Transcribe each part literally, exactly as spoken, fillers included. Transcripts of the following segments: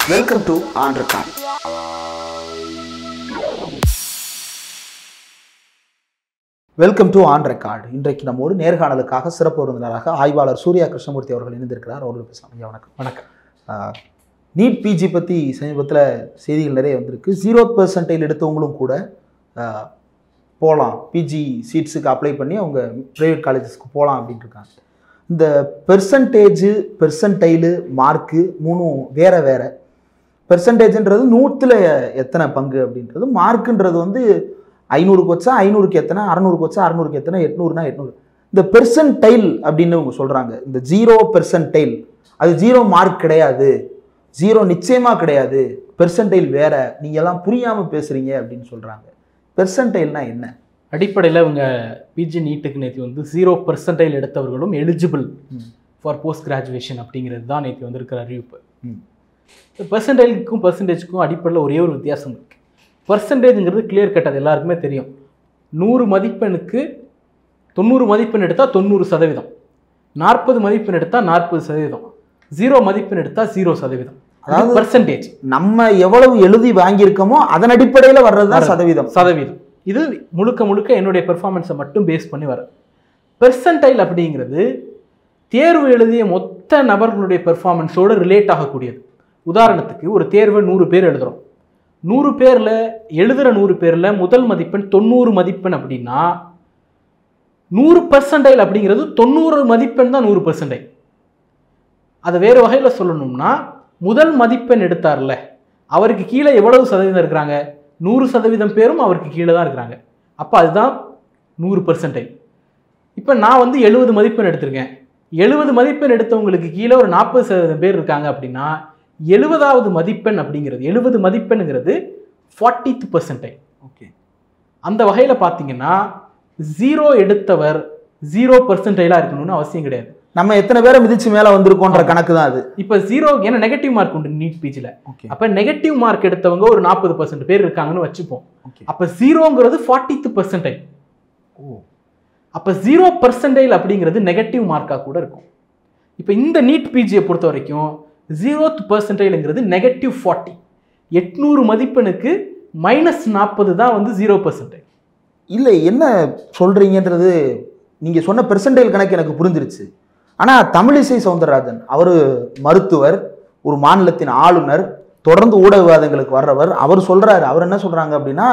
Welcome to On Record. Welcome to On Record. இன்றைக்கு நம்மோடு நேர்காணலுக்காக சிறப்பு விருந்தினராக ஆய்வாளர் சூர்யா கிருஷ்ணமூர்த்தி அவர்கள் இணைந்திருக்கிறார். அவர்கள் பேசலாம். ஐயா வணக்கம். வணக்கம். நீட் பிஜி பற்றி சமீபத்தில் செய்திகள் நிறைய வந்திருக்கு. ஜீரோ பெர்சன்டைல் எடுத்தவங்களும் கூட போகலாம், பிஜி சீட்ஸுக்கு அப்ளை பண்ணி அவங்க ப்ரைவேட் காலேஜஸ்க்கு போகலாம் அப்படின்ட்டு இருக்காங்க. இந்த பெர்சன்டேஜு பெர்சன்டைலு மார்க்கு மூணும் வேறு வேறு. பெர்சன்டேஜுன்றது நூற்றில் எத்தனை பங்கு அப்படின்றது, மார்க்குன்றது வந்து ஐநூறுக்கு வச்சா ஐநூறுக்கு எத்தனை, அறநூறுக்கு வச்சா அறநூறுக்கு எத்தனை, எட்நூறுனா எட்நூறு. இந்த பெர்சன்டைல் அப்படின்னு அவங்க சொல்கிறாங்க. இந்த ஜீரோ பெர்சன்டைல் அது ஜீரோ மார்க் கிடையாது, ஜீரோ நிச்சயமாக கிடையாது, பெர்சன்டைல் வேற, நீங்கள் எல்லாம் புரியாமல் பேசுகிறீங்க அப்படின்னு சொல்கிறாங்க. பெர்சன்டைல்னா என்ன? அடிப்படையில் இவங்க பிஜி நீட்டுக்கு நேற்று வந்து ஜீரோ பெர்சன்டைல் எடுத்தவர்களும் எலிஜிபிள் ஃபார் போஸ்ட் கிராஜுவேஷன் அப்படிங்கிறது தான் நேற்று வந்திருக்கிற அறிவிப்பு. பெர்சன்டைலுக்கும் பெர்சன்டேஜுக்கும் அடிப்படையில் ஒரே ஒரு வித்தியாசம் இருக்குது. பர்சன்டேஜுங்கிறது கிளியர் கட், அது எல்லாருக்குமே தெரியும். நூறு மதிப்பெண்ணுக்கு தொண்ணூறு மதிப்பெண் எடுத்தால் தொண்ணூறு சதவீதம், நாற்பது மதிப்பெண் எடுத்தால் நாற்பது சதவீதம், ஜீரோ மதிப்பெண் எடுத்தால் ஜீரோ சதவீதம். அதாவது பர்சன்டேஜ் நம்ம எவ்வளவு எழுதி வாங்கியிருக்கோமோ அதன் அடிப்படையில் வர்றது தான் சதவீதம் சதவீதம் இது முழுக்க முழுக்க என்னுடைய பெர்ஃபார்மன்ஸை மட்டும் பேஸ் பண்ணி வர. பெர்சன்டைல் அப்படிங்கிறது தேர்வு எழுதிய மொத்த நபர்களுடைய பெர்ஃபார்மன்ஸோடு ரிலேட் ஆகக்கூடியது. உதாரணத்துக்கு ஒரு தேர்வை நூறு பேர் எழுதுகிறோம். நூறு பேரில் எழுதுகிற நூறு பேரில் முதல் மதிப்பெண் தொண்ணூறு மதிப்பெண் அப்படின்னா நூறு பர்சன்டைல் அப்படிங்கிறது தொண்ணூறு மதிப்பெண் தான் நூறு பர்சன்டைல். அதை வேறு வகையில் சொல்லணும்னா, முதல் மதிப்பெண் எடுத்தார்ல அவருக்கு கீழே எவ்வளவு சதவீதம் இருக்கிறாங்க, நூறு சதவீதம் பேரும் அவருக்கு கீழே தான் இருக்கிறாங்க. அப்போ அதுதான் நூறு பர்சன்டைல். இப்போ நான் வந்து எழுபது மதிப்பெண் எடுத்திருக்கேன். எழுபது மதிப்பெண் எடுத்தவங்களுக்கு கீழே ஒரு நாற்பது சதவீதம் பேர் இருக்காங்க அப்படின்னா எழுபதாவது மதிப்பெண் அப்படிங்கிறது, எழுபது மதிப்பெண்ங்கிறது ஃபார்ட்டித் பர்சன்டைல். ஓகே, அந்த வகையில் பார்த்தீங்கன்னா ஜீரோ எடுத்தவர் ஜீரோ பர்சன்டைலாக இருக்கணும்னு அவசியம் கிடையாது. நம்ம எத்தனை பேரை மிதிச்சு மேலே வந்திருக்கோன்ற கணக்கு தான் அது. இப்போ ஜீரோ ஏன்னா நெகட்டிவ் மார்க் உண்டு நீட் பிஜியில். அப்போ நெகட்டிவ் மார்க் எடுத்தவங்க ஒரு நாற்பது பர்சன்ட் பேர் இருக்காங்கன்னு வச்சுப்போம். அப்போ ஜீரோங்கிறது ஃபார்ட்டித் பர்சன்டைல். ஓ, அப்போ ஜீரோ பர்சன்டைல் அப்படிங்கிறது நெகட்டிவ் மார்க்காக கூட இருக்கும். இப்போ இந்த நீட் பிஜியை பொறுத்த வரைக்கும் ஜீரோத் பர்சன்டைலுங்கிறது நெகட்டிவ் ஃபார்ட்டி. எட்நூறு மதிப்பெனுக்கு மைனஸ் நாற்பது தான் வந்து ஜீரோ பர்சன்டைல். இல்லை, என்ன சொல்கிறீங்கன்றது நீங்கள் சொன்ன பெர்சன்டைல் கணக்கு எனக்கு புரிஞ்சிருச்சு. ஆனால் தமிழிசை சவுந்தரராஜன் அவர் மருத்துவர், ஒரு மாநிலத்தின் ஆளுநர், தொடர்ந்து ஊடக விவாதங்களுக்கு வர்றவர். அவர் சொல்கிறாரு, அவர் என்ன சொல்கிறாங்க அப்படின்னா,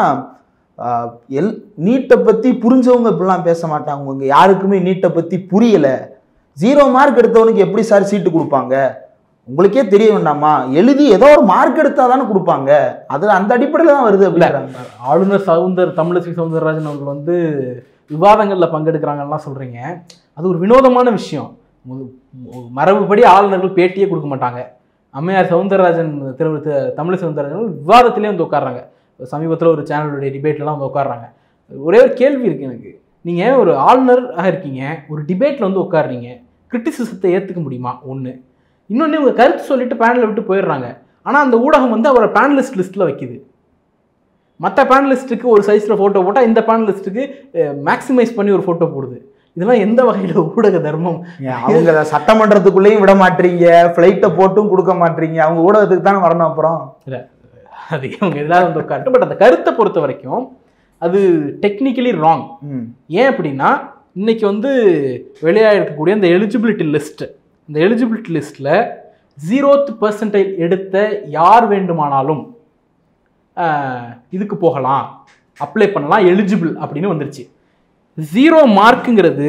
எல் நீட்டை பற்றி புரிஞ்சவங்க இப்படிலாம் பேச மாட்டாங்க, உங்க யாருக்குமே நீட்டை பற்றி புரியலை, ஜீரோ மார்க் எடுத்தவனுக்கு எப்படி சார் சீட்டு கொடுப்பாங்க, உங்களுக்கே தெரிய வேண்டாமா, எழுதி ஏதோ ஒரு மார்க் எடுத்தால் தானே கொடுப்பாங்க, அது அந்த அடிப்படையில் தான் வருது அப்படிங்கிறாங்க. ஆளுநர் சவுந்தர் தமிழிசை சவுந்தரராஜன் அவர்கள் வந்து விவாதங்களில் பங்கெடுக்கிறாங்கலாம் சொல்கிறீங்க. அது ஒரு வினோதமான விஷயம். மரபுப்படி ஆளுநர்கள் பேட்டியே கொடுக்க மாட்டாங்க. அம்மையார் சவுந்தரராஜன் திரு தமிழிசை சவுந்தரராஜன் விவாதத்திலே வந்து உட்காடுறாங்க. சமீபத்தில் ஒரு சேனலுடைய டிபேட்லாம் வந்து உட்காடுறாங்க. ஒரே ஒரு கேள்வி இருக்குது எனக்கு. நீங்கள் ஒரு ஆளுநராக இருக்கீங்க, ஒரு டிபேட்டில் வந்து உட்காடுறீங்க, கிரிட்டிசிசத்தை ஏற்றுக்க முடியுமா? ஒன்று. இன்னொன்று, உங்கள் கருத்து சொல்லிட்டு பேனலை விட்டு போயிடுறாங்க. ஆனால் அந்த ஊடகம் வந்து அவரை பேனலிஸ்ட் லிஸ்ட்டில் வைக்குது. மற்ற பேனலிஸ்ட்டுக்கு ஒரு சைஸில் ஃபோட்டோ போட்டால் இந்த பேனலிஸ்ட்டுக்கு மேக்ஸிமைஸ் பண்ணி ஒரு ஃபோட்டோ போடுது. இதெல்லாம் எந்த வகையில் ஊடக தர்மம்? அவங்க சட்டமன்றத்துக்குள்ளேயும் விட மாட்டீங்க, ஃப்ளைட்டை போட்டும் கொடுக்க மாட்டீங்க, அவங்க ஊடகத்துக்கு தானே வரணும். அப்புறம் இல்லை, அது அவங்க எதாவது வந்து உட்காந்து. பட் அந்த கருத்தை பொறுத்த வரைக்கும் அது டெக்னிக்கலி ராங். ஏன் அப்படின்னா, இன்னைக்கு வந்து வெளியாக இருக்கக்கூடிய அந்த எலிஜிபிலிட்டி லிஸ்ட்டு, இந்த எலிஜிபிலிட்டி லிஸ்ட்டில் ஜீரோத் பர்சன்டைல் எடுத்த யார் வேண்டுமானாலும் இதுக்கு போகலாம், அப்ளை பண்ணலாம், எலிஜிபிள் அப்படின்னு வந்துருச்சு. ஜீரோ மார்க்குங்கிறது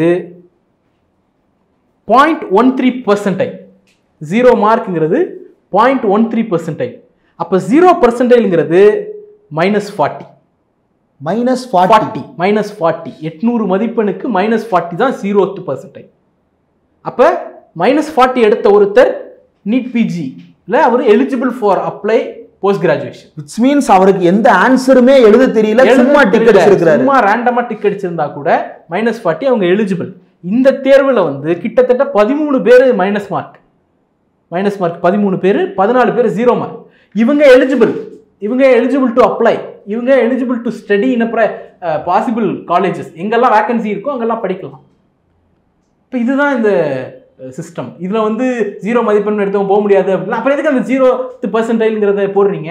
point one three percentile. Zero மார்க்குங்கிறது பாயிண்ட் ஒன் த்ரீ பர்சன்டைல். அப்போ ஜீரோ பர்சன்டைலுங்கிறது minus forty. Minus forty minus forty எட்நூறு மதிப்பெண்ணுக்கு மைனஸ் ஃபார்ட்டி தான் ஜீரோத் பர்சன்டைல். அப்போ மைனஸ் ஃபார்ட்டி எடுத்த ஒருத்தர் நீட் பிஜியில் அவர் eligible for apply post graduation. Which means அவருக்கு எந்த ஆன்சருமே எழுத தெரியல, சும்மா டிக் அடிச்சிருக்காரு, சும்மா ரேண்டமா டிக் அடிச்சிருந்தா கூட மைனஸ் ஃபார்ட்டி அவங்க எலிஜிபிள். இந்த தேர்வில் வந்து கிட்டத்தட்ட பதிமூணு பேர் மைனஸ் மார்க் மைனஸ் மார்க் பதிமூணு பேர், பதினாலு பேர் ஜீரோ மார்க். இவங்க எலிஜிபிள், இவங்க எலிஜிபிள் டு அப்ளை, இவங்க eligible to study in possible colleges, எங்கெல்லாம் வேக்கன்சி இருக்கோ அங்கெல்லாம் படிக்கலாம். இப்போ இதுதான் இந்த சிஸ்டம். இதில் வந்து ஜீரோ மதிப்பெண் எடுத்தவங்க போக முடியாது அப்படின்னா அப்புறம் எதுக்கு அந்த ஜீரோ பர்சன்டைல்ங்கிறத போடுறீங்க?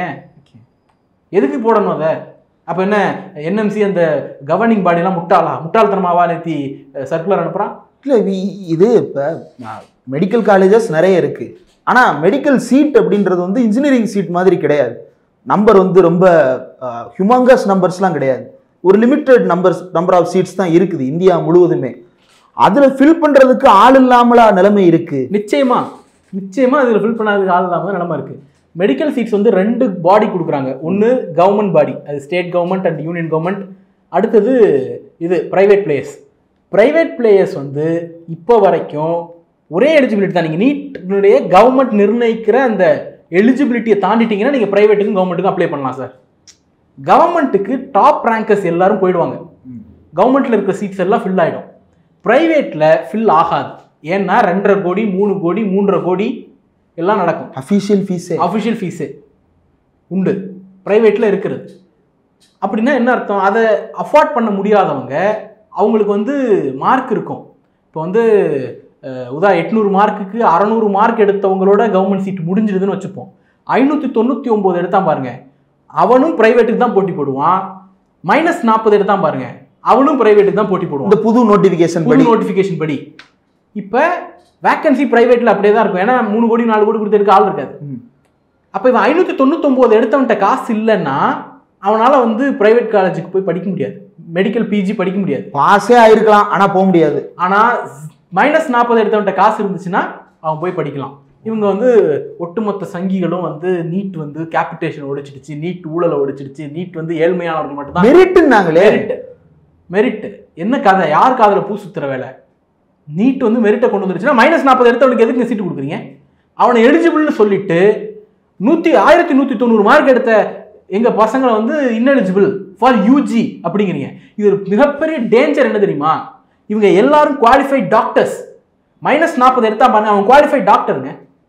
எதுக்கு போடணும் அதை? அப்போ என்ன என்எம்சி அந்த கவர்னிங் பாடியெல்லாம் முட்டாளா முட்டாள்தனமாவா நேற்றி சர்க்குலர் அனுப்புகிறான்? இல்லை, இது இப்போ மெடிக்கல் காலேஜஸ் நிறைய இருக்குது. ஆனால் மெடிக்கல் சீட் அப்படின்றது வந்து இன்ஜினியரிங் சீட் மாதிரி கிடையாது. நம்பர் வந்து ரொம்ப ஹியூமங்கஸ் நம்பர்ஸ்லாம் கிடையாது. ஒரு limited numbers number of seats தான் இருக்குது இந்தியா முழுவதுமே. அதில் ஃபில் பண்ணுறதுக்கு ஆள் இல்லாமலா நிலைமை இருக்குது? நிச்சயமா நிச்சயமா அதில் ஃபில் பண்ணாததுக்கு ஆள் இல்லாமல் நிலைமை இருக்குது. மெடிக்கல் சீட்ஸ் வந்து ரெண்டு பாடி கொடுக்குறாங்க. ஒன்று கவர்மெண்ட் பாடி, அது state government and union government. அடுத்தது இது ப்ரைவேட் பிளேயர்ஸ். ப்ரைவேட் பிளேயர்ஸ் வந்து இப்போ வரைக்கும் ஒரே எலிஜிபிலிட்டி தான். நீங்கள் நீட்னுடைய கவர்மெண்ட் நிர்ணயிக்கிற அந்த எலிஜிபிலிட்டியை தாண்டிட்டீங்கன்னா நீங்கள் ப்ரைவேட்டுக்கும் கவர்மெண்ட்டுக்கும் அப்ளை பண்ணலாம் சார். கவர்மெண்ட்டுக்கு டாப் ரேங்கர்ஸ் எல்லாரும் போயிடுவாங்க. கவர்மெண்ட்டில் இருக்கிற சீட்ஸ் எல்லாம் ஃபில் ஆகிடும். ப்ரைவேட்டில் ஃபில் ஆகாது. ஏன்னா ரெண்டரை கோடி மூணு கோடி மூன்றரை கோடி எல்லாம் நடக்கும். அஃபிஷியல் ஃபீஸே அஃபிஷியல் ஃபீஸே உண்டு ப்ரைவேட்டில் இருக்கிறது. அப்படின்னா என்ன அர்த்தம்? அதை அஃபோர்ட் பண்ண முடியாதவங்க அவங்களுக்கு வந்து மார்க் இருக்கும். இப்போ வந்து உதா எட்நூறு மார்க்குக்கு அறநூறு மார்க் எடுத்தவங்களோட கவர்மெண்ட் சீட் முடிஞ்சிடுதுன்னு வச்சுப்போம். ஐநூற்றி தொண்ணூற்றி ஒம்பது எடுத்தான் பாருங்க, அவனும் ப்ரைவேட்டுக்கு தான் போட்டி போடுவான். மைனஸ் நாற்பது எடுத்தான் பாருங்க, அவனும் ப்ரைவேட்டுக்கு தான் போட்டி போடுவான். இந்த புது நோட்டிஃபிகேஷன் புது நோட்டிஃபிகேஷன் படி இப்போ வேக்கன்சி ப்ரைவேட்டில் அப்படியே தான் இருக்கும். ஏன்னா மூணு கோடி நாலு கோடி கொடுத்து எடுக்க ஆள் இருக்காது. அப்போ இவன் ஐநூற்றி தொண்ணூத்தொம்பது எடுத்தவன்ட்ட காசு இல்லைன்னா அவனால் வந்து ப்ரைவேட் காலேஜுக்கு போய் படிக்க முடியாது, மெடிக்கல் பிஜி படிக்க முடியாது. பாஸே ஆயிருக்கலாம் ஆனால் போக முடியாது. ஆனால் மைனஸ் நாற்பது எடுத்தவன்ட்ட காசு இருந்துச்சுன்னா அவன் போய் படிக்கலாம். இவங்க வந்து ஒட்டுமொத்த சங்கிகளும் வந்து நீட் வந்து கேபிட்டேஷன் ஒடிச்சிடுச்சு, நீட் ஊழலை ஒடிச்சிடுச்சு, நீட் வந்து ஏழ்மையானவர்கள் மட்டும்தான் மெரிட்டுன்னாங்களே. மெரிட் மெரிட் என்ன கதை? யார் காதில் பூ சுத்துற வேலை? நீட் வந்து மெரிட்டை கொண்டு வந்துருச்சுன்னா மைனஸ் நாற்பது எடுத்தவனுக்கு எதுக்கு சீட்டு கொடுக்குறீங்க? அவனை எலிஜிபிள்னு சொல்லிட்டு நூற்றி ஆயிரத்தி நூற்றி தொண்ணூறு மார்க் எடுத்த எங்கள் பசங்களை வந்து இன்எலிஜிபிள் ஃபார் யூஜி அப்படிங்கிறீங்க. இது ஒரு மிகப்பெரிய டேஞ்சர். என்ன தெரியுமா? இவங்க எல்லாரும் குவாலிஃபைட் டாக்டர்ஸ். மைனஸ் நாற்பது எடுத்தா பாருங்க, அவன் குவாலிஃபைட் டாக்டருங்க.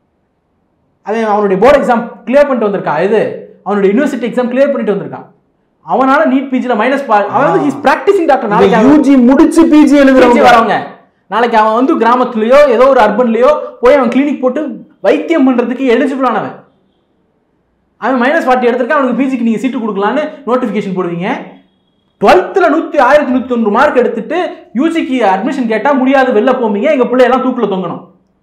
அவன் அவனுடைய போர்டு எக்ஸாம் கிளியர் பண்ணிட்டு வந்திருக்கான். இது அவனுடைய யூனிவர்சிட்டி எக்ஸாம் கிளியர் பண்ணிட்டு வந்திருக்கான். அவனால நீட் பிஜில மைனஸ் அவன் வந்து ஹிஸ் பிராக்டிசிங் டாக்டர். நாளைக்கு யூஜி முடிச்சு பிஜி எழுதுறவங்க வரவங்க நாளைக்கு அவன் வந்து கிராமத்துலயோ ஏதோ ஒரு அர்பன்லயோ போய் அவன் கிளினிக் போட்டு வைத்தியம் பண்றதுக்கு எலிஜிபிள் ஆனவன். அவன் மைனஸ் ஃபார்ட்டி எடுத்திருக்கான், அவனுக்கு பிஜிக்கு நீங்க சீட்டு கொடுக்கலான்னு நோட்டிபிகேஷன் போடுவீங்க. டுவெல்த்தில் நூற்றி ஆயிரத்தி நூற்றி தொண்ணூறு மார்க் எடுத்துட்டு யூஜிக்கு அட்மிஷன் கேட்டால் முடியாது, வெளில போவீங்க. எங்கள் பிள்ளையெல்லாம் தூக்கில் தொங்கணும்.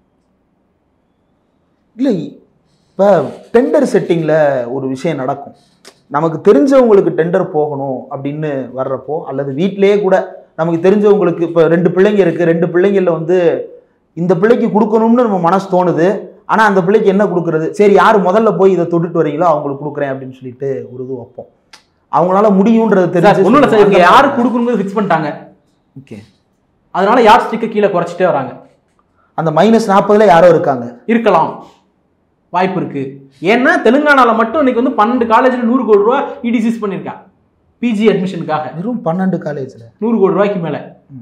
இல்லை, இப்போ டெண்டர் செட்டிங்கில் ஒரு விஷயம் நடக்கும். நமக்கு தெரிஞ்சவங்களுக்கு டெண்டர் போகணும் அப்படின்னு வர்றப்போ, அல்லது வீட்டிலேயே கூட நமக்கு தெரிஞ்சவங்களுக்கு இப்போ ரெண்டு பிள்ளைங்க இருக்குது, ரெண்டு பிள்ளைங்களில் வந்து இந்த பிள்ளைக்கு கொடுக்கணும்னு நம்ம மனசு தோணுது. ஆனால் அந்த பிள்ளைக்கு என்ன கொடுக்குறது? சரி, யார் முதல்ல போய் இதை தொட்டுட்டு வரீங்களோ அவங்களுக்கு கொடுக்குறேன் அப்படின்னு சொல்லிட்டு ஒரு இது வைப்போம். அவங்களால முடியும்ன்றது தெரிஞ்சு ஒன்றும் இல்லை சார், இவங்க யாருக்கு கொடுக்கணுங்கிறது ஃபிக்ஸ் பண்ணிட்டாங்க. ஓகே, அதனால யார் ஸ்டிக்கை கீழே குறைச்சிட்டே வராங்க. அந்த மைனஸ் நாற்பதுல யாரோ இருக்காங்க, இருக்கலாம், வாய்ப்பு இருக்கு. ஏன்னா தெலுங்கானாவில் மட்டும் இன்னைக்கு வந்து பன்னெண்டு காலேஜில் நூறு கோடி ரூபா இடி சீஸ் பண்ணியிருக்காங்க பிஜி அட்மிஷனுக்காக. வெறும் பன்னெண்டு காலேஜில் நூறு கோடி ரூபாய்க்கு மேலே.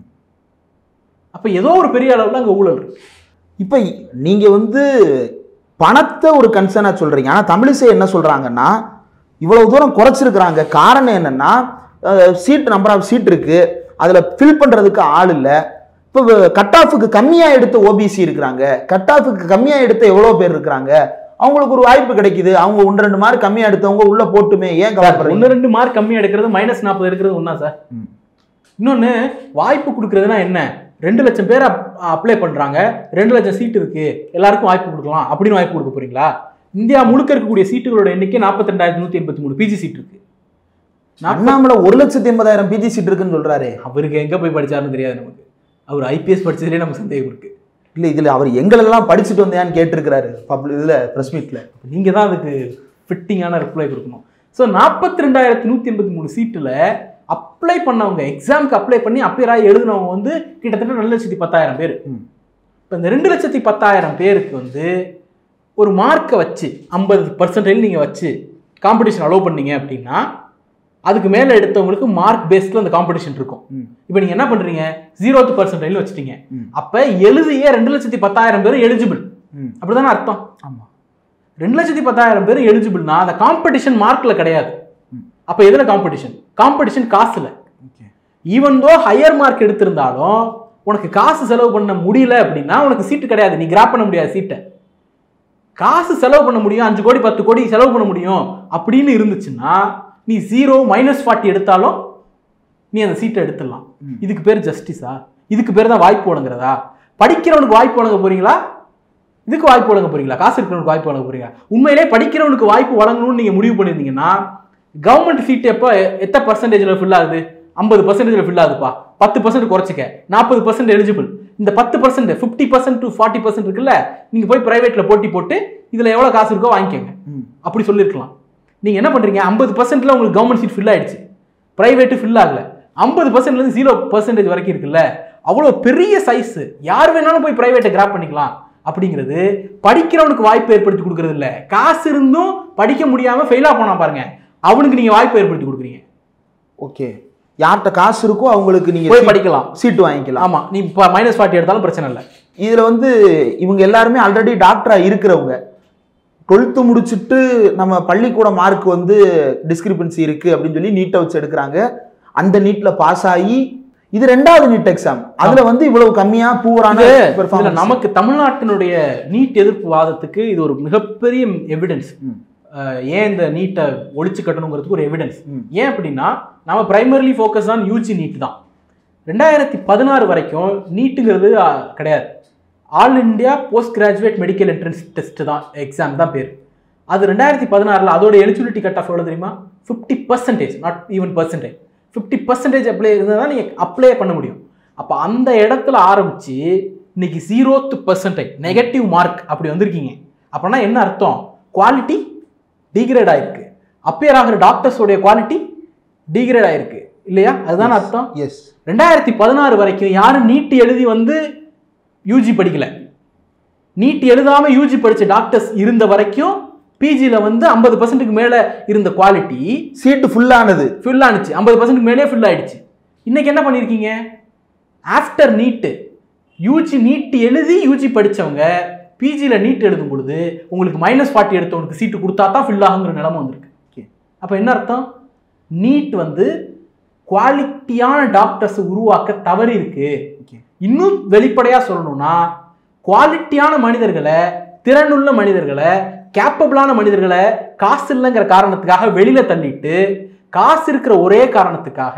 அப்போ ஏதோ ஒரு பெரிய அளவில் அங்கே ஊழல் இருக்கு. இப்போ நீங்கள் வந்து பணத்தை ஒரு கன்சர்னாக சொல்கிறீங்க. ஆனால் தமிழிசை என்ன சொல்கிறாங்கன்னா, இவ்வளவு தூரம் குறைச்சிருக்கிறாங்க. காரணம் என்னென்னா, சீட் நம்பர் ஆஃப் சீட் இருக்குது, அதில் ஃபில் பண்ணுறதுக்கு ஆள் இல்லை. இப்போ கட் ஆஃபுக்கு கம்மியாக எடுத்த ஓபிசி இருக்கிறாங்க, கட் ஆஃபுக்கு கம்மியாக எடுத்த எவ்வளோ பேர் இருக்கிறாங்க, அவங்களுக்கு ஒரு வாய்ப்பு கிடைக்குது. அவங்க ஒன்று ரெண்டு மார்க் கம்மியாக எடுத்தவங்க உள்ளே போட்டுமே, ஏன் கவலைப்படுறீங்க? ஒன்று ரெண்டு மார்க் கம்மியாக எடுக்கிறது மைனஸ் நாற்பது எடுக்கிறது ஒன்றா சார்? இன்னொன்று, வாய்ப்பு கொடுக்குறதுனா என்ன? ரெண்டு லட்சம் பேர் அப்ளை பண்ணுறாங்க, ரெண்டு லட்சம் சீட் இருக்குது, எல்லாருக்கும் வாய்ப்பு கொடுக்கலாம் அப்படின்னு வாய்ப்பு கொடுக்க போகிறீங்களா? இந்தியா முழுக்க இருக்கக்கூடிய சீட்டுகளோட எண்ணிக்கை நாற்பத்தி ரெண்டாயிரத்தி நூற்றி எண்பத்தி மூணு பிஜி சீட் இருக்கு. அண்ணாமலை ஒரு லட்சத்தி எண்பதாயிரம் பிஜி சீட் இருக்குன்னு சொல்கிறாரு. அவருக்கு எங்கே போய் படித்தாருன்னு தெரியாது நமக்கு. அவர் ஐபிஎஸ் படிச்சதுலேயே நமக்கு சந்தேகம் இருக்குது. இல்லை, இதில் அவர் எங்களெல்லாம் படிச்சுட்டு வந்தேன்னு கேட்டிருக்கிறாரு பப்ளிக் இதில் ப்ரெஸ் மீட்டில். நீங்கள் தான் அதுக்கு ஃபிட்டிங்கான ரிப்ளை கொடுக்கணும். ஸோ நாற்பத்தி ரெண்டாயிரத்தி நூற்றி எண்பத்தி மூணு சீட்டில் அப்ளை பண்ணவங்க, எக்ஸாமுக்கு அப்ளை பண்ணி அப்பியராக எழுதினவங்க வந்து கிட்டத்தட்ட ரெண்டு லட்சத்தி பத்தாயிரம் பேர். இப்போ இந்த ரெண்டு லட்சத்தி பத்தாயிரம் பேருக்கு வந்து ஒரு மார்க்கை வச்சு ஐம்பது பர்சன்டேஜ் நீங்கள் வச்சு காம்படிஷன் அலோவ் பண்ணீங்க அப்படின்னா, அதுக்கு மேலே எடுத்தவங்களுக்கு மார்க் பேஸ்டில் அந்த காம்படிஷன் இருக்கும். இப்போ நீங்கள் என்ன பண்ணுறீங்க? ஜீரோத்து பர்சன்டேஜ் வச்சுட்டீங்க. அப்போ எழுதிய ரெண்டு லட்சத்தி பத்தாயிரம் பேர் எலிஜிபிள், அப்படி தானே அர்த்தம்? ஆமாம், ரெண்டு லட்சத்தி பத்தாயிரம் பேர் எலிஜிபிள்னா அந்த காம்படிஷன் மார்க்கில் கிடையாது. அப்போ எதில் காம்படிஷன்? காம்படிஷன் காசுல. ஈவன் தோ ஹையர் மார்க் எடுத்திருந்தாலும் உனக்கு காசு செலவு பண்ண முடியல அப்படின்னா உனக்கு சீட்டு கிடையாது, நீ கிராப் பண்ண முடியாது சீட்டை. காசு செலவு பண்ண முடியும், அஞ்சு கோடி பத்து கோடி செலவு பண்ண முடியும் அப்படின்னு இருந்துச்சுன்னா நீ ஜீரோ மைனஸ் ஃபார்ட்டி எடுத்தாலும் நீ அந்த சீட்டை எடுத்துடலாம். இதுக்கு பேர் ஜஸ்டிஸா? இதுக்கு பேர் தான் வாய்ப்பு வழங்குறதா? படிக்கிறவனுக்கு வாய்ப்பு வழங்க போறீங்களா, இதுக்கு வாய்ப்பு வழங்க போறீங்களா? காசு இருக்கிறவனுக்கு வாய்ப்பு வழங்க போறீங்களா? உண்மையிலே படிக்கிறவனுக்கு வாய்ப்பு வழங்கணும்னு நீங்க முடிவு பண்ணிருந்தீங்கன்னா கவர்மெண்ட் சீட் எப்போ எத்தனை பர்சன்டேஜ்ல ஃபில் ஆகுது? ஐம்பது பர்சன்டேஜ்ல ஃபில் ஆகுதுப்பா, பத்து பர்சன்ட் குறைச்சிக்க, நாற்பது பர்சன்ட் எலிஜிபிள். இந்த பத்து percent fifty percent to forty percent இருக்குல்ல, நீங்க போய் பிரைவேட்ல போட்டி போட்டு இதுல எவ்வளவு காசு இருக்கோ வாங்கிக்கோங்க அப்படி சொல்லியிருக்கலாம். நீங்க என்ன பண்றீங்க? ஐம்பது பர்சன்ட்ல உங்களுக்கு கவர்மெண்ட் சீட் ஃபில் ஆயிடுச்சு, பிரைவேட் ஃபில் ஆகல. ஐம்பது பர்சன்ட்ல இருந்து ஜீரோ பர்சன்டேஜ் வரைக்கும் இருக்குல்ல, அவ்வளவு பெரிய சைஸ், யார் வேணாலும் போய் பிரைவேட்டை கிராப் பண்ணிக்கலாம். அப்படிங்கிறது படிக்கிறவனுக்கு வாய்ப்பு ஏற்படுத்தி கொடுக்கறது இல்ல, காசு இருந்தும் படிக்க முடியாம ஃபெயிலா போனா பாருங்க, அவனுக்கு நீங்க வாய்ப்பு ஏற்படுத்தி கொடுக்குறீங்க. ஓகே, யார்கிட்ட காசு இருக்கோ அவங்களுக்கு நீங்க போய் படிக்கலாம், சீட்டு வாங்கிக்கலாம். ஆமா, நீ இப்போ மைனஸ் ஃபார்ட்டி எடுத்தாலும் பிரச்சனை இல்லை. இதுல வந்து இவங்க எல்லாருமே ஆல்ரெடி டாக்டரா இருக்கிறவங்க, டுவெல்த்து முடிச்சுட்டு நம்ம பள்ளிக்கூட மார்க் வந்து டிஸ்கிரிபன்சி இருக்கு அப்படின்னு சொல்லி நீட்டை வச்சு எடுக்கிறாங்க. அந்த நீட்ல பாஸ் ஆகி இது ரெண்டாவது நீட் எக்ஸாம், அதுல வந்து இவ்வளவு கம்மியா பூவரான பெர்ஃபார்மன்ஸ். நமக்கு தமிழ்நாட்டினுடைய நீட் எதிர்ப்பு வாதத்துக்கு இது ஒரு மிகப்பெரிய எவிடன்ஸ். ஏன் இந்த நீட்டை ஒழிச்சு கட்டணுங்கிறதுக்கு ஒரு எவிடன்ஸ். ஏன் அப்படின்னா நம்ம primarily focus on UG NEET தான். ரெண்டாயிரத்தி பதினாறு வரைக்கும் நீட்டுங்கிறது கிடையாது, all India post graduate medical entrance test தான், எக்ஸாம் தான் பேர். அது ரெண்டாயிரத்தி பதினாறுல அதோட எலிஜிபிலிட்டி கட் ஆஃப் எவ்வளோ தெரியுமா? Fifty percentage, not even percentage, fifty percentage apply இருந்தால் தான் நீங்கள் அப்ளை பண்ண முடியும். அப்போ அந்த இடத்துல ஆரம்பிச்சு இன்னைக்கு ஜீரோத்து பர்சன்டேஜ் நெகட்டிவ் மார்க் அப்படி வந்திருக்கீங்க. அப்படின்னா என்ன அர்த்தம்? குவாலிட்டி டிகிரேட் ஆயிருக்கு, அப்பியர் ஆகிற டாக்டர்ஸோடைய குவாலிட்டி டிகிரேட் ஆயிருக்கு இல்லையா? அதுதான் அர்த்தம். எஸ். ரெண்டாயிரத்தி பதினாறு வரைக்கும் யாரும் நீட் எழுதி வந்து யூஜி படிக்கல, நீட் எழுதாம யூஜி படிச்ச டாக்டர்ஸ் இருந்த வரைக்கும் பிஜில வந்து ஐம்பது பர்சன்ட்டுக்கு மேல இருந்த குவாலிட்டி சீட்டு ஃபுல் ஆனது, ஃபுல் ஆனிச்சு, ஐம்பது பர்சன்ட் மேலே ஃபுல் ஆயிடுச்சு. இன்னைக்கு என்ன பண்ணிருக்கீங்க? ஆஃப்டர் நீட் யூஜி நீட் எழுதி யூஜி படிச்சவங்க பிஜில நீட் எழுதும் பொழுது உங்களுக்கு மைனஸ் ஃபார்ட்டி எடுத்தவனுக்கு சீட்டு கொடுத்தா தான் ஃபில் ஆகுங்கிற நிலைமை வந்திருக்கு. அப்ப என்ன அர்த்தம்? நீட் வந்து குவாலிட்டியான டாக்டர்ஸ் உருவாக்க தவறி இருக்கு. இன்னும் வெளிப்படையா சொல்லணும்னா குவாலிட்டியான மனிதர்களை, திறனுள்ள மனிதர்களை, கேப்பபிளான மனிதர்களை காசு இல்லைங்கிற காரணத்துக்காக வெளியில தள்ளிட்டு, காசு இருக்கிற ஒரே காரணத்துக்காக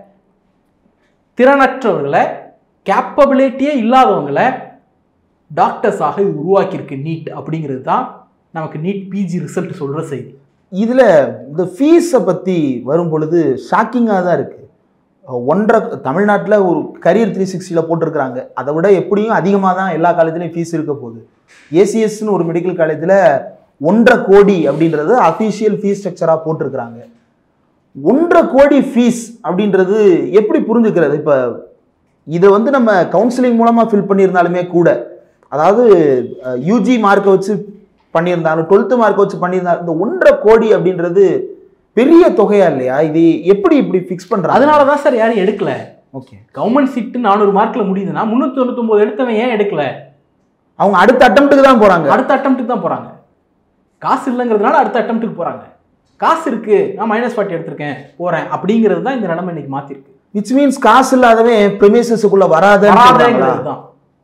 திறனற்றவர்களை, கேப்பபிலிட்டியே இல்லாதவங்களை டாக்டர்ஸாக இது உருவாக்கியிருக்கு நீட். அப்படிங்கிறது தான் நமக்கு நீட் பிஜி ரிசல்ட் சொல்ற செய்தி. இதுல இந்த ஃபீஸை பத்தி வரும் பொழுது ஷாக்கிங்காக தான் இருக்கு. ஒன்றரை தமிழ்நாட்டில் ஒரு கரியர் த்ரீ சிக்ஸ்டியில் போட்டிருக்கிறாங்க, அதை விட எப்படியும் அதிகமாக தான் எல்லா காலேஜ்லையும் ஃபீஸ் இருக்க போகுது. ஏசிஎஸ்ன்னு ஒரு மெடிக்கல் காலேஜில் ஒன்றரை கோடி அப்படின்றது அஃபீஷியல் ஃபீஸ் ஸ்ட்ரக்சராக போட்டிருக்கிறாங்க. ஒன்றரை கோடி ஃபீஸ் அப்படின்றது எப்படி புரிஞ்சுக்கிறது? இப்போ இதை வந்து நம்ம கவுன்சிலிங் மூலமாக ஃபில் பண்ணியிருந்தாலுமே கூட, அதாவது யூஜி மார்க்கை வச்சு பண்ணியிருந்தாலும் டுவெல்த்து மார்க்கை வச்சு பண்ணியிருந்தாலும் இந்த ஒன்றரை கோடி அப்படின்றது பெரிய தொகையா இல்லையா? இது எப்படி இப்படி ஃபிக்ஸ் பண்றாங்க? அதனால தான் சார் யாரும் எடுக்கல. ஓகே, கவர்மெண்ட் சீட்டு நானூறு மார்க்ல முடியுதுன்னா முன்னூத்தி தொண்ணூத்தி ஒன்பது எடுத்தவன் ஏன் எடுக்கல? அவங்க அடுத்த அட்டம்ப்ட்டுக்கு தான் போறாங்க, அடுத்த அட்டம்ப்ட்டுக்கு தான் போறாங்க. காசு இல்லைங்கிறதுனால அடுத்த அட்டம்ப்ட்டுக்கு போறாங்க. காசு இருக்கு, நான் மைனஸ் ஃபார்ட்டி எடுத்திருக்கேன் போறேன் அப்படிங்கிறது தான் இந்த நிலைமை இன்னைக்கு மாத்திருக்கு. விச் மீன்ஸ் காசு இல்லாதவன் ப்ரிமைசஸ்க்குள்ள வராதங்கிறது தான்.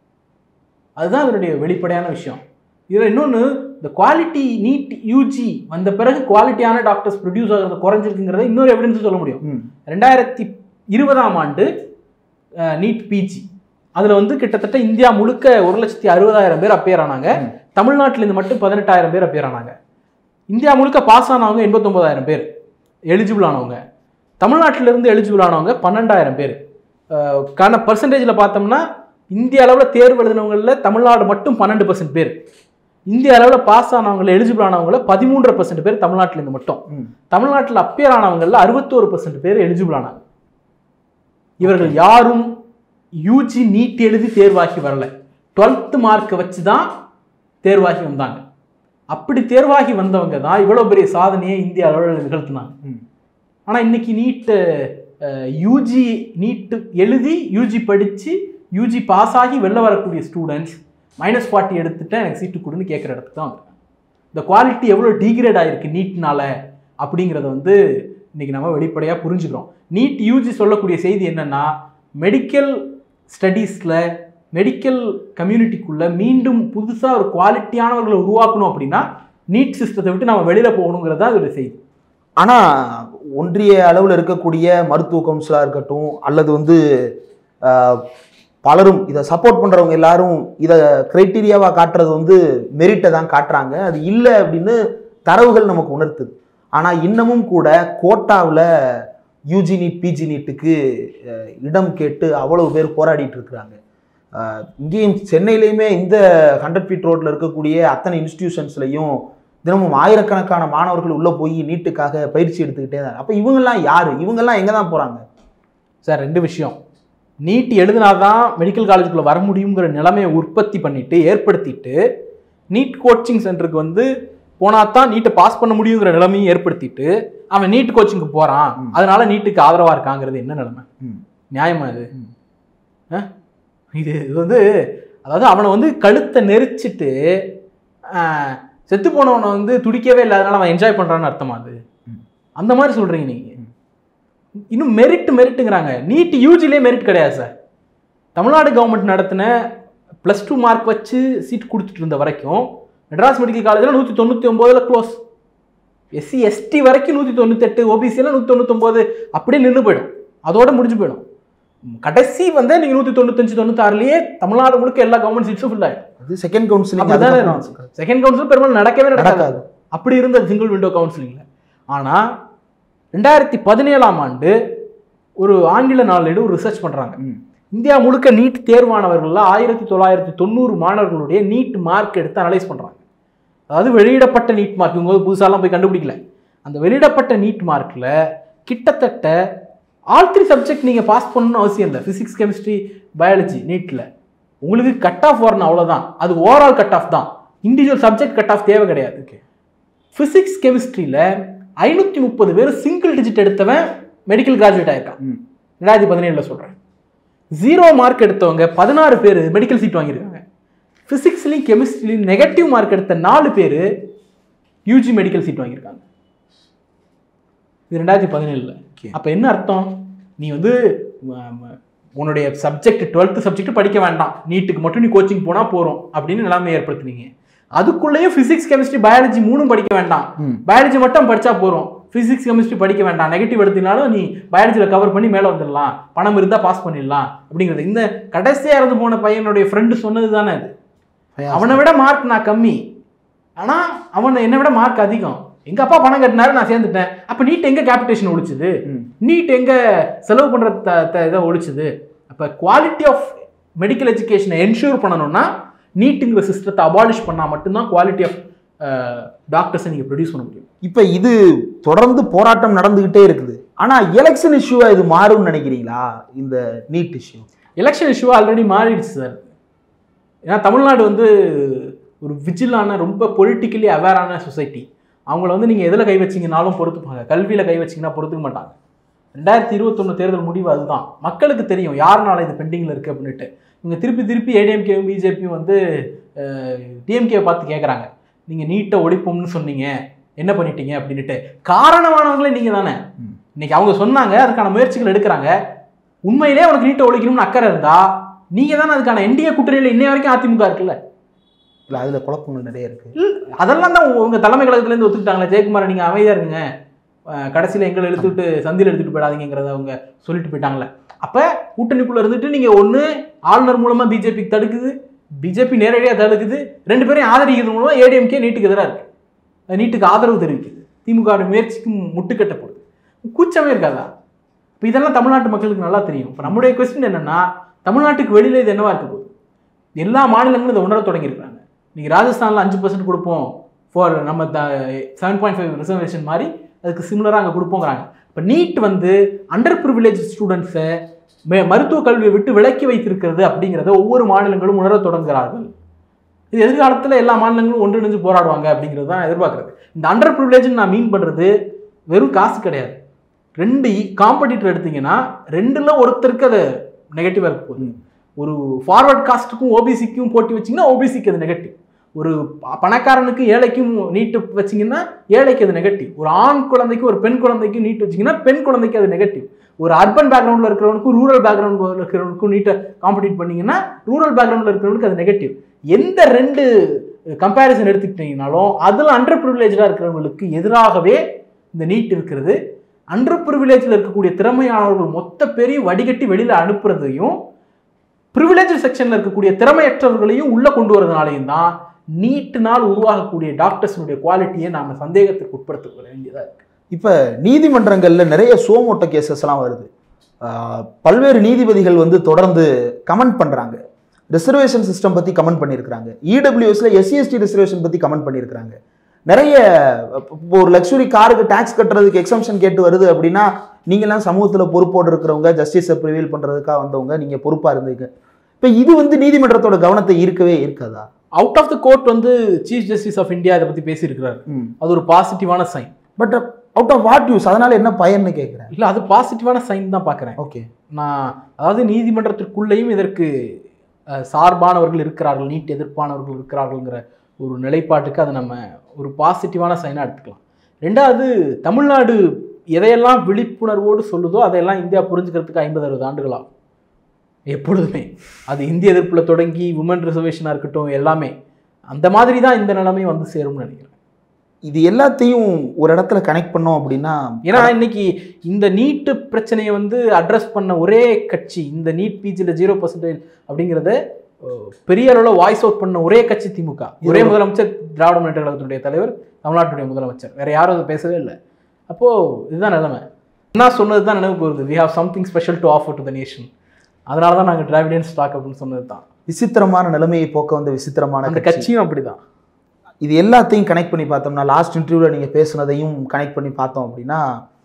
அதுதான் அதனுடைய வெளிப்படையான விஷயம். இதுல இன்னொன்னு, இந்த குவாலிட்டி நீட் யூஜி வந்த பிறகு குவாலிட்டியான டாக்டர்ஸ் ப்ரொடியூஸ் ஆகிறது குறைஞ்சிருக்குங்கிறத இன்னொரு எவிடன்ஸ் சொல்ல முடியும். ரெண்டாயிரத்தி இருபதாம் ஆண்டு நீட் பிஜி அதுல வந்து கிட்டத்தட்ட இந்தியா முழுக்க ஒரு லட்சத்தி அறுபதாயிரம் பேர் அப்பியர் ஆனாங்க. தமிழ்நாட்டிலேருந்து மட்டும் பதினெட்டாயிரம் பேர் அப்பியர் ஆனாங்க. இந்தியா முழுக்க பாஸ் ஆனவங்க எண்பத்தி ஒன்பதாயிரம் பேர் எலிஜிபிள் ஆனவங்க. தமிழ்நாட்டிலிருந்து எலிஜிபிள் ஆனவங்க பன்னெண்டாயிரம் பேர். கான பர்சன்டேஜில் பார்த்தோம்னா இந்திய அளவில் தேர்வு எழுதினவங்களில் தமிழ்நாடு மட்டும் பன்னெண்டு பர்சன்ட் பேர், இந்திய அளவில் பாஸ் ஆனவங்கள எலிஜிபிள் ஆனவங்கள பதிமூன்று பர்சன்ட் பேர் தமிழ்நாட்டிலேருந்து மட்டும். தமிழ்நாட்டில் அப்பியர் ஆனவங்களில் அறுபத்தோரு பர்சன்ட் பேர் எலிஜிபிள் ஆனாங்க. இவர்கள் யாரும் யூஜி நீட் எழுதி தேர்வாகி வரல, டுவெல்த் மார்க்கை வச்சு தான் தேர்வாகி வந்தாங்க. அப்படி தேர்வாகி வந்தவங்க தான் இவ்வளோ பெரிய சாதனையை இந்திய அளவில் நிகழ்த்தினாங்க. ஆனால் இன்னைக்கு நீட்டு யூஜி நீட்டு எழுதி யூஜி படித்து யூஜி பாஸ் ஆகி வெளில வரக்கூடிய ஸ்டூடெண்ட்ஸ் மைனஸ் ஃபார்ட்டி எடுத்துட்டேன் எனக்கு சீட்டு கொடுன்னு கேட்குற இடத்துக்கு தான் வந்துருக்காங்க. இந்த குவாலிட்டி எவ்வளோ டீக்ரேட் ஆகிருக்கு நீட்னால அப்படிங்கிறத வந்து இன்னைக்கு நம்ம வெளிப்படையாக புரிஞ்சுக்கிறோம். நீட் யூஜி சொல்லக்கூடிய செய்தி என்னன்னா, மெடிக்கல் ஸ்டடீஸில் மெடிக்கல் கம்யூனிட்டிக்குள்ளே மீண்டும் புதுசாக ஒரு குவாலிட்டியானவர்களை உருவாக்கணும் அப்படின்னா நீட் சிஸ்டத்தை விட்டு நம்ம வெளியில் போகணுங்கிறது தான் அதோட செய்தி. ஆனால் ஒன்றிய அளவில் இருக்கக்கூடிய மருத்துவ கவுன்சிலாக இருக்கட்டும் அல்லது வந்து பலரும் இதை சப்போர்ட் பண்ணுறவங்க எல்லாரும் இதை க்ரைட்டீரியாவாக காட்டுறது வந்து மெரிட்டை தான் காட்டுறாங்க. அது இல்லை அப்படின்னு தரவுகள் நமக்கு உணர்த்துது. ஆனால் இன்னமும் கூட கோட்டாவில் யூஜி நீட் பிஜி நீட்டுக்கு இடம் கேட்டு அவ்வளவு பேர் போராடிட்டு இருக்கிறாங்க. இங்கேயும் சென்னையிலையுமே இந்த ஹண்ட்ரட் ஃபீட் ரோட்டில் இருக்கக்கூடிய அத்தனை இன்ஸ்டிடியூஷன்ஸ்லையும் தினமும் ஆயிரக்கணக்கான மாணவர்கள் உள்ளே போய் நீட்டுக்காக பயிற்சி எடுத்துக்கிட்டே தான். அப்போ இவங்கெல்லாம் யார்? இவங்கெல்லாம் எங்கே தான் போகிறாங்க சார்? ரெண்டு விஷயம். நீட் எழுதினாதான் மெடிக்கல் காலேஜுக்குள்ளே வர முடியுங்கிற நிலைமையை உற்பத்தி பண்ணிட்டு ஏற்படுத்திட்டு நீட் கோச்சிங் சென்டருக்கு வந்து போனால் தான் நீட்டை பாஸ் பண்ண முடியுங்கிற நிலைமையும் ஏற்படுத்திட்டு அவன் நீட் கோச்சிங்க்கு போகிறான், அதனால நீட்டுக்கு ஆதரவாக இருக்காங்கிறது என்ன நிலைமை? நியாயமா இது? இது இது வந்து அதாவது அவனை வந்து கழுத்தை நெரிச்சிட்டு செத்து போனவனை வந்து துடிக்கவே இல்லை அதனால அவன் என்ஜாய் பண்ணுறான்னு அர்த்தமா? அது அந்த மாதிரி சொல்கிறீங்க நீங்கள். இன்னும் மெரிட் மெரிட்டுங்கிறாங்க. நீட் யூஜிலே மெரிட் கிடையாது சார். தமிழ்நாடு கவர்மெண்ட் நடத்தின ப்ளஸ் டூ மார்க் வச்சு சீட் கொடுத்துட்டு இருந்த வரைக்கும் மெட்ராஸ் மெடிக்கல் காலேஜில் நூற்றி தொண்ணூற்றி ஒம்போதில் க்ளோஸ். எஸ்சி எஸ்டி வரைக்கும் நூற்றி தொண்ணூத்தெட்டு, ஓபிசியில் நூற்றி தொண்ணூத்தொம்போது அப்படியே நின்று போயிடும், அதோட முடிஞ்சு போயிடும். கடைசி வந்து நீங்கள் நூற்றி தொண்ணூத்தஞ்சு தொண்ணூத்தாறுலேயே தமிழ்நாடு முழுக்க எல்லா கவர்மெண்ட் சீட்ஸும் ஃபுல் ஆகிடும். அது செகண்ட் கவுன்சிலிங். செகண்ட் கவுன்சில் பெரும்பாலும் நடக்கவே நடக்காது. அப்படி இருந்த சிங்கிள் விண்டோ கவுன்சிலிங்கில். ஆனால் ரெண்டாயிரத்தி பதினேழாம் ஆண்டு ஒரு ஆங்கில நாளேடு ஒரு ரிசர்ச் பண்ணுறாங்க. இந்தியா முழுக்க நீட் தேர்வானவர்களில் ஆயிரத்தி தொள்ளாயிரத்தி தொண்ணூறு மாணவர்களுடைய நீட் மார்க் எடுத்து அனலைஸ் பண்ணுறாங்க. அதாவது வெளியிடப்பட்ட நீட் மார்க், இவங்க புதுசாலாம் போய் கண்டுபிடிக்கல. அந்த வெளியிடப்பட்ட நீட் மார்க்கில் கிட்டத்தட்ட ஆல் த்ரீ சப்ஜெக்ட் நீங்கள் பாஸ் பண்ணணும்னு அவசியம் இல்லை. ஃபிசிக்ஸ், கெமிஸ்ட்ரி, பயாலஜி நீட்டில் உங்களுக்கு கட் ஆஃப் வரணும், அவ்வளோதான். அது ஓவரால் கட் ஆஃப் தான், இண்டிவிஜுவல் சப்ஜெக்ட் கட் ஆஃப் தேவை கிடையாது. ஃபிசிக்ஸ் கெமிஸ்ட்ரியில் ஐநூற்றி முப்பது பேர் சிங்கிள் டிஜிட் எடுத்தவன் மெடிக்கல் கிராஜுவேட் ஆயிருக்கான். ரெண்டாயிரத்தி பதினேழில் சொல்கிறேன். ஜீரோ மார்க் எடுத்தவங்க பதினாறு பேர் மெடிக்கல் சீட் வாங்கியிருக்காங்க. ஃபிசிக்ஸ்லையும் கெமிஸ்ட்ரிலையும் நெகட்டிவ் மார்க் எடுத்த நாலு பேர் யூஜி மெடிக்கல் சீட் வாங்கியிருக்காங்க. இது ரெண்டாயிரத்தி பதினேழில். அப்போ என்ன அர்த்தம்? நீ வந்து உன்னுடைய சப்ஜெக்ட் டுவெல்த்து சப்ஜெக்ட் படிக்க வேண்டாம், நீட்டுக்கு மட்டும் நீ கோச்சிங் போனால் போகிறோம் அப்படின்னு நிலைமை ஏற்படுத்தினீங்க. அதுக்குள்ளேயும் ஃபிசிக்ஸ், கெமிஸ்ட்ரி, பயாலஜி மூணும் படிக்க வேண்டாம், பயாலஜி மட்டும் படித்தா போகிறோம், ஃபிசிக்ஸ் கெமிஸ்ட்ரி படிக்க வேண்டாம், நெகட்டிவ் எடுத்தினாலும் நீ பயாலஜியில் கவர் பண்ணி மேலே வந்துடலாம், பணம் இருந்தால் பாஸ் பண்ணிடலாம் அப்படிங்கிறது. இந்த கடைசியாக இறந்து போன பையனுடைய ஃப்ரெண்டு சொன்னது தானே அது. அவனை விட மார்க் நான் கம்மி, ஆனால் அவனை என்னை விட மார்க் அதிகம். எங்கள் அப்பா பணம் கட்டினாரு, நான் சேர்ந்துட்டேன். அப்போ நீட் எங்கே கேபிடேஷன் ஒழிச்சுது? நீட் எங்கே செலவு பண்ணுற த இதை ஒழிச்சுது? அப்போ குவாலிட்டி ஆஃப் மெடிக்கல் எஜுகேஷனை என்ஷூர் பண்ணணும்னா நீட்டுங்கிற சிஸ்டத்தை அபாலிஷ் பண்ணால் மட்டும்தான் குவாலிட்டி ஆஃப் டாக்டர்ஸை நீங்கள் ப்ரொடியூஸ் பண்ண முடியும். இப்போ இது தொடர்ந்து போராட்டம் நடந்துக்கிட்டே இருக்குது. ஆனால் எலெக்ஷன் இஷ்யூவாக இது மாறும்னு நினைக்கிறீங்களா? இந்த நீட் இஷ்யூ எலெக்ஷன் இஷ்யூவாக ஆல்ரெடி மாறிடுச்சு சார். ஏன்னா தமிழ்நாடு வந்து ஒரு விஜிலான, ரொம்ப பொலிட்டிக்கலி அவேரான சொசைட்டி. அவங்கள வந்து நீங்கள் எதில் கை வச்சிங்கனாலும் பொறுத்துப்பாங்க, கல்வியில் கை வச்சிங்கன்னா பொறுத்துக்க மாட்டாங்க. ரெண்டாயிரத்தி இருபத்தொன்று தேர்தல் முடிவு அதுதான். மக்களுக்கு தெரியும் யாருனால இது பெண்டிங்கில் இருக்குது அப்படின்ட்டு. இவங்க திருப்பி திருப்பி ஏடிஎம்கேவும் பிஜேபியும் வந்து டிஎம்கேவை பார்த்து கேட்குறாங்க, நீங்கள் நீட்டை ஒழிப்போம்னு சொன்னீங்க, என்ன பண்ணிட்டீங்க அப்படின்ட்டு. காரணமானவங்களே நீங்கள் தானே. இன்னைக்கு அவங்க சொன்னாங்க, அதுக்கான முயற்சிகள் எடுக்கிறாங்க. உண்மையிலே உனக்கு நீட்டை ஒழிக்கணும்னு அக்கறை இருந்தால் நீங்கள் தானே அதுக்கான என்டிஏ கூட்டணியில் இன்னைய வரைக்கும் அதிமுக இருக்குல்ல. இல்லை, அதில் குழப்பங்கள் நிறைய இருக்குது. அதெல்லாம் தான் உங்கள் தலைமை கழகத்துலேருந்து ஒத்துக்கிட்டாங்களே, ஜெயக்குமாரை நீங்கள் அமைதியாக இருங்க, கடைசியில் எங்களை எடுத்துக்கிட்டு சந்தியில் எடுத்துகிட்டு போயிடாதீங்கிறத அவங்க சொல்லிட்டு போயிட்டாங்களே. அப்போ கூட்டணிக்குள்ளே இருந்துட்டு நீங்கள் ஒன்று ஆளுநர் மூலமாக பிஜேபிக்கு தடுக்குது, பிஜேபி நேரடியாக தடுக்குது, ரெண்டு பேரையும் ஆதரிக்கிறது மூலமாக ஏடிஎம்கே நீட்டுக்கு எதிராக இருக்குது, நீட்டுக்கு ஆதரவு தெரிவிக்குது, திமுக முயற்சிக்கும் முட்டுக்கட்டப்படுது. கூச்சமே இருக்காதா? இப்போ இதெல்லாம் தமிழ்நாட்டு மக்களுக்கு நல்லா தெரியும். இப்போ நம்முடைய கொஸ்டின் என்னென்னா, தமிழ்நாட்டுக்கு வெளியில் இது என்னவா இருக்க போகுது? எல்லா மாநிலங்களும் இதை உணர தொடங்கியிருக்கிறாங்க. நீங்கள் ராஜஸ்தானில் அஞ்சு பர்சன்ட் கொடுப்போம் ஃபார் நம்ம the seven point five reservation மாதிரி அதுக்கு சிமிலராக அங்கே கொடுப்போங்கிறாங்க. இப்போ நீட் வந்து அண்டர் ப்ரிவிலேஜ் ஸ்டூடெண்ட்ஸை மருத்துவ கல்வியை விட்டு விலக்கி வைத்திருக்கிறது அப்படிங்கிறத ஒவ்வொரு மாநிலங்களும் உணர தொடங்குகிறார்கள். இது எதிர்காலத்தில் எல்லா மாநிலங்களும் ஒன்றிணைஞ்சு போராடுவாங்க அப்படிங்கிறது தான் எதிர்பார்க்குறது. இந்த அண்டர் ப்ரிவிலேஜ்னு நான் மீன் பண்ணுறது வெறும் காசு கிடையாது. ரெண்டு காம்படிட்டர் எடுத்தீங்கன்னா ரெண்டில் ஒருத்தருக்கு அது நெகட்டிவாக இருக்க போகுது. ஒரு ஃபார்வர்ட் காஸ்ட்டுக்கும் ஓபிசிக்கும் போட்டி வச்சிங்கன்னா ஓபிசிக்கு அது நெகட்டிவ். ஒரு பணக்காரனுக்கு ஏழைக்கும் நீட்டு வச்சிங்கன்னா ஏழைக்கு அது நெகட்டிவ். ஒரு ஆண் குழந்தைக்கு ஒரு பெண் குழந்தைக்கும் நீட் வச்சிங்கன்னா பெண் குழந்தைக்கு அது நெகட்டிவ். ஒரு அர்பன் பேக்ரவுண்டில் இருக்கிறவனுக்கும் ரூரல் பேக்ரவுண்டில் இருக்கிறவனுக்கும் நீட்டை காம்படிட் பண்ணிங்கன்னா ரூரல் பேக்ரவுண்டில் இருக்கிறவனுக்கு அது நெகட்டிவ். எந்த ரெண்டு கம்பேரிசன் எடுத்துக்கிட்டீங்கனாலும் அதில் அண்டர் ப்ரிவிலேஜாக இருக்கிறவங்களுக்கு எதிராகவே இந்த நீட் இருக்கிறது. அண்டர் ப்ரிவிலேஜில் இருக்கக்கூடிய திறமையானவர்கள் மொத்த பேரையும் வடிகட்டி வெளியில் அனுப்புறதையும் ப்ரிவிலேஜ் செக்ஷனில் இருக்கக்கூடிய திறமையற்றவர்களையும் உள்ளே கொண்டு வரதுனாலையும் தான் நீட்டினால் உருவாகக்கூடிய டாக்டர்ஸினுடைய குவாலிட்டியை நாம் சந்தேகத்துக்கு உட்படுத்த வேண்டியதாக இருக்குது. இப்போ நீதிமன்றங்களில் நிறைய சோமோட்ட கேசஸ்லாம் வருது. பல்வேறு நீதிபதிகள் வந்து தொடர்ந்து கமெண்ட் பண்ணுறாங்க. ரிசர்வேஷன் சிஸ்டம் பற்றி கமெண்ட் பண்ணியிருக்கிறாங்க. இடபிள்யூஎஸ்ல எஸ்சி எஸ்டி ரிசர்வேஷன் பற்றி கமெண்ட் பண்ணியிருக்கிறாங்க. நிறைய ஒரு லக்ஸுரி காருக்கு டேக்ஸ் கட்டுறதுக்கு எக்ஸம்ஷன் கேட்டு வருது அப்படின்னா நீங்களாம் சமூகத்தில் பொறுப்போடு இருக்கிறவங்க, ஜஸ்டிஸை ப்ரிவீல் பண்ணுறதுக்காக வந்தவங்க, நீங்கள் பொறுப்பாக இருந்தீங்க. இப்போ இது வந்து நீதிமன்றத்தோட கவனத்தை ஈர்க்கவே இருக்காதா? அவுட் ஆஃப் த கோர்ட் வந்து சீஃப் ஜஸ்டிஸ் ஆஃப் இந்தியா இதை பற்றி பேசியிருக்கிறார். அது ஒரு பாசிட்டிவான sign. But out of what use? அதனால என்ன பயன்னு கேட்குறேன். இல்லை, அது பாசிட்டிவான சைன் தான் பார்க்குறேன். ஓகே, நான் அதாவது நீதிமன்றத்திற்குள்ளேயும் இதற்கு சார்பானவர்கள் இருக்கிறார்கள், நீட் எதிர்ப்பானவர்கள் இருக்கிறார்கள்ங்கிற ஒரு நிலைப்பாட்டுக்கு அதை நம்ம ஒரு பாசிட்டிவான சைனாக எடுத்துக்கலாம். ரெண்டாவது, தமிழ்நாடு எதையெல்லாம் விழிப்புணர்வோடு சொல்லுதோ அதையெல்லாம் இந்தியா புரிஞ்சுக்கிறதுக்கு ஐம்பது அறுபது ஆண்டுகள் ஆகும் எப்பொழுதுமே. அது இந்திய எதிர்ப்பில் தொடங்கி உமன் ரிசர்வேஷனாக இருக்கட்டும், எல்லாமே அந்த மாதிரி தான் இந்த நிலைமை வந்து சேரும்னு நினைக்கிறேன். இது எல்லாத்தையும் ஒரு இடத்துல கனெக்ட் பண்ணோம் அப்படின்னா, ஏன்னா இன்னைக்கு இந்த நீட்டு பிரச்சனையை வந்து அட்ரஸ் பண்ண ஒரே கட்சி, இந்த நீட் பிஜியில் ஜீரோ பர்சன்டேஜ் அப்படிங்கிறத பெரிய அளவில் வாய்ஸ் அவுட் பண்ண ஒரே கட்சி திமுக. ஒரே முதலமைச்சர் திராவிட முன்னேற்ற கழகத்தினுடைய தலைவர், தமிழ்நாட்டுடைய முதலமைச்சர், வேற யாரும் அதை பேசவே இல்லை. அப்போது இதுதான் நிலைமை. என்ன சொன்னது தான் நினைவுக்கு வருது, we have something special to offer to the nation. அதனால தான் நாங்கள் டிராவிடியன் ஸ்டாக் அப்படின்னு சொன்னது தான். விசித்திரமான நிலைமையை போக்க வந்த விசித்திரமான அந்த கட்சியும் அப்படி தான். இது எல்லாத்தையும் கனெக்ட் பண்ணி பார்த்தோம்னா, லாஸ்ட் இன்டர்வியூவில் நீங்கள் பேசுனதையும் கனெக்ட் பண்ணி பார்த்தோம் அப்படின்னா,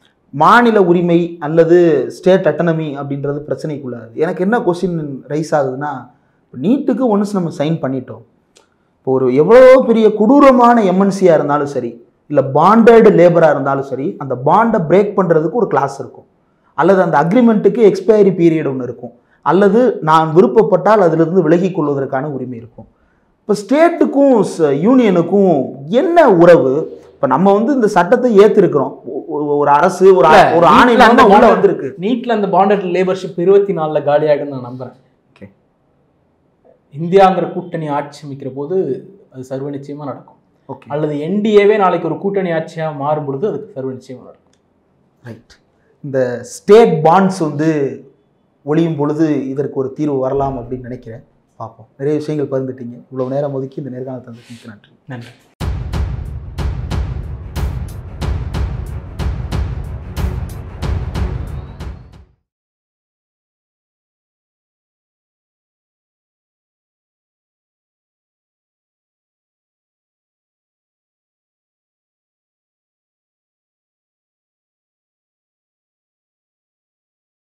மாநில உரிமை அல்லது ஸ்டேட் அட்டனமி அப்படின்றது பிரச்சனைக்குள்ளாது. எனக்கு என்ன கொஸ்டின் ரைஸ் ஆகுதுன்னா, நீட்டுக்கு ஒன்ஸ் நம்ம சைன் பண்ணிட்டோம். இப்போ ஒரு எவ்வளோ பெரிய கொடூரமான எம்என்சியாக இருந்தாலும் சரி, இல்லை பாண்டட் லேபராக இருந்தாலும் சரி, அந்த பாண்டை பிரேக் பண்ணுறதுக்கு ஒரு கிளாஸ் இருக்கும், அல்லது அந்த அக்ரிமெண்ட்டுக்கு எக்ஸ்பைரி பீரியட் ஒன்று இருக்கும், அல்லது நான் விருப்பப்பட்டால் அதிலிருந்து விலகி கொள்வதற்கான உரிமை இருக்கும். இப்போ ஸ்டேட்டுக்கும் யூனியனுக்கும் என்ன உறவு? இப்போ நம்ம வந்து இந்த சட்டத்தை ஏற்றிருக்கிறோம், ஒரு அரசு ஒரு ஒரு ஆணையம் உள்ள வந்திருக்கு. நீட்ல அந்த பாண்டட் லேபர்ஷிப் இருபத்தி நாலுல காலியாகுன்னு நான் நம்புறேன். ஓகே, இந்தியாங்கிற கூட்டணி ஆட்சி அமைக்கிற போது அது சர்வ நிச்சயமா நடக்கும். ஓகே, அல்லது என்டிஏவே நாளைக்கு ஒரு கூட்டணி ஆட்சியாக மாறும் பொழுது அதுக்கு சர்வ நிச்சயமா நடக்கும். ரைட். இந்த ஸ்டேட் பாண்ட்ஸ் வந்து ஒழியும் பொழுது இதற்கு ஒரு தீர்வு வரலாம் அப்படின்னு நினைக்கிறேன். பார்ப்போம். நிறைய விஷயங்கள் பகிர்ந்துட்டீங்க. இவ்வளவு நேரம் ஒதுக்கி இந்த நேர்காணல் தந்ததுக்கு நன்றி. நன்றி.